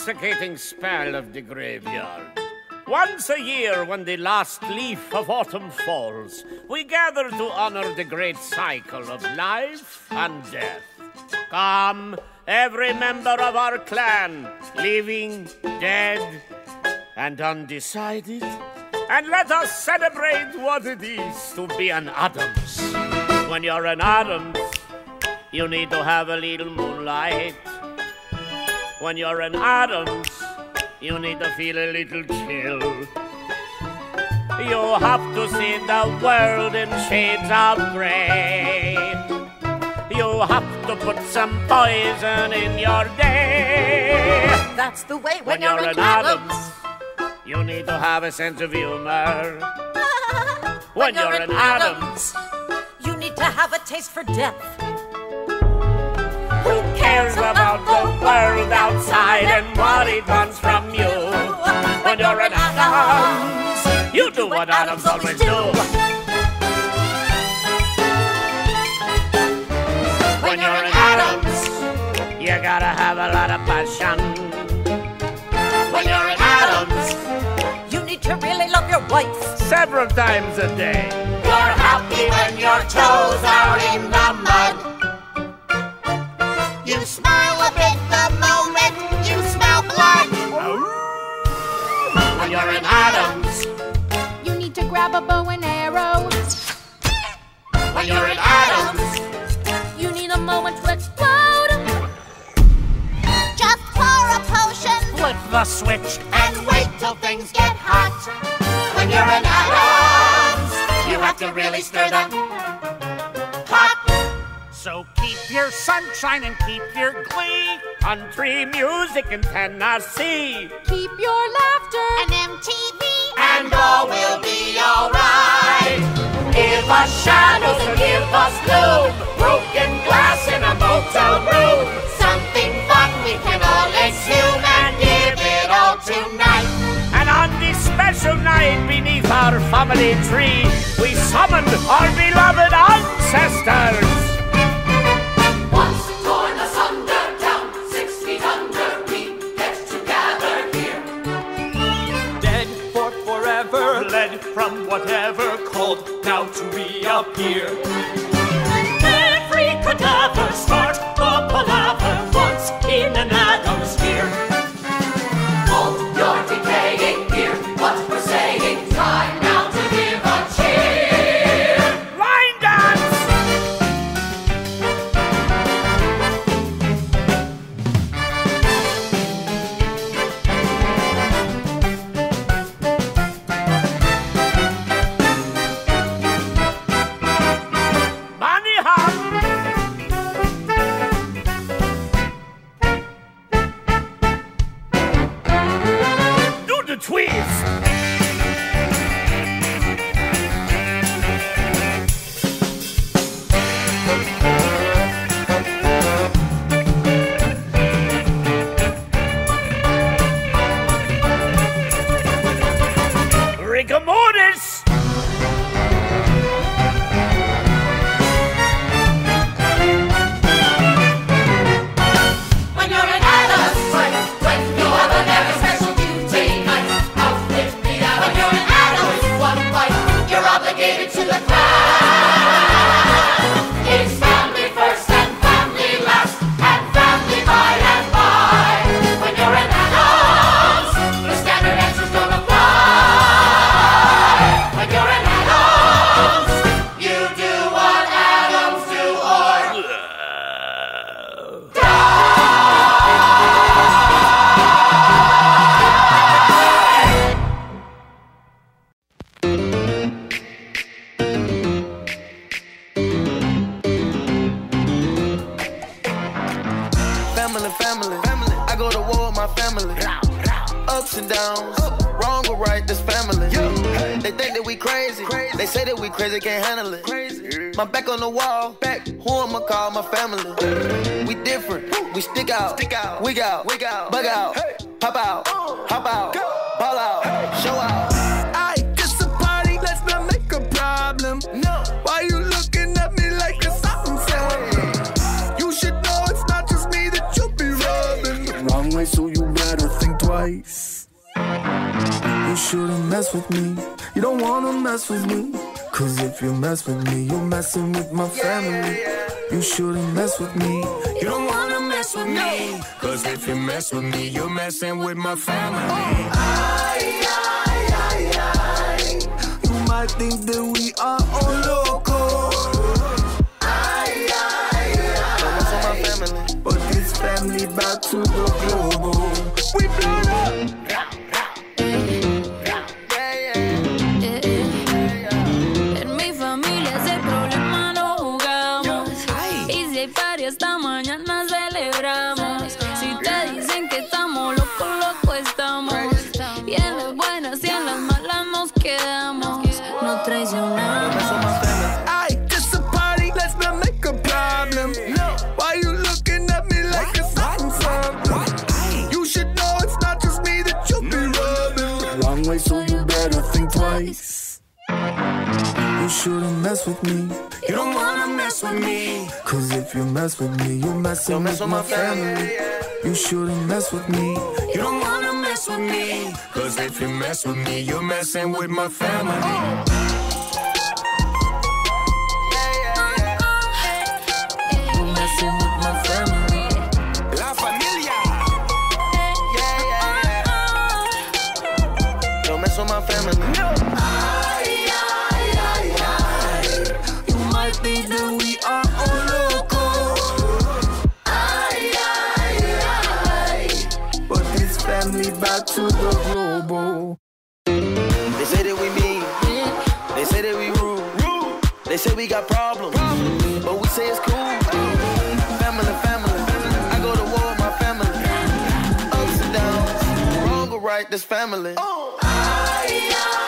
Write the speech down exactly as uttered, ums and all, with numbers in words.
intoxicating spell of the graveyard. Once a year, when the last leaf of autumn falls, we gather to honor the great cycle of life and death. Come, every member of our clan, living, dead, and undecided, and let us celebrate what it is to be an Addams. When you're an Addams, you need to have a little moonlight. When you're an Addams, you need to feel a little chill. You have to see the world in shades of gray. You have to put some poison in your day. That's the way when, when you're, you're an an Addams. Addams, you need to have a sense of humor. when, when you're, you're an Addams, Addams, you need to have a taste for death. Who cares about the world outside and what it wants from you? When you're an Addams, you do what Addams always do. When you're an Addams, you gotta have a lot of passion. When you're an Addams, you need to really love your wife several times a day. You're happy when your toes are in the mud. You smile a bit the moment you smell blood. When you're an Addams, you need to grab a bow and arrow. When you're an Addams, you need a moment to explode. Just pour a potion, flip the switch, and wait till things get hot. When you're an Addams, you have to really stir them hot. So keep your sunshine and keep your glee. Country music in Tennessee. Keep your laughter and M T V, and all will be alright. Give us shadows and give us gloom. Broken glass in a motel room. Something fun we can all assume and give it all tonight. And on this special night beneath our family tree, we summoned our beloved ancestors. Fled from whatever called now to reappear. Every cadaver start the palaver once in an atmosphere. Hold your decaying ear, what we're saying, time now to give a cheer. Line dance! Crazy, can't handle it. Crazy. My back on the wall. Back. Who I'ma call my family? We different. We stick out. Stick out. Wig out. Wig out. Bug out. Hey. Pop out. Uh. Hop out. Go. Ball out. Hey. Show out. Aight, it's a party. Let's not make a problem. No. Why you looking at me like it's something? You should know it's not just me that you be rubbing. Wrong way, so you better think. twice. You shouldn't mess with me. You don't wanna mess with me. Cause if you mess with me, you're messing with my family. You shouldn't mess with me. You don't wanna mess with me. Cause if you mess with me, you're messing with my family. Oh. Aye, aye, aye, aye. You might think that we are all loco. Aye, aye, aye. Family. But this family bout to go global. We blow up. Esta mañana celebramos. Si te dicen que estamos locos, locos estamos. Y en las buenas y en las malas nos quedamos. No traicionamos. Ay, just a party, let's not make a problem. Why you looking at me like it's something something? You should know it's not just me that you'll be rubbing. Wrong way, so you better think twice. You shouldn't mess with me. You don't wanna mess with me. Cause if you mess with me, you're messing mess with my family. You shouldn't mess with me. You don't wanna mess with me. Cause if you mess with me, you're messing with my family. Oh. You're messing with my family. La familia. Yeah, yeah, yeah. Don't mess with my family. No. Think that we are all loco. Aye, aye, aye. But this family back to the global. They say that we mean. They say that we rude. They say we got problems, but we say it's cool. Family, family. I go to war with my family. Ups and downs, wrong or right, this family. Oh. Aye, aye.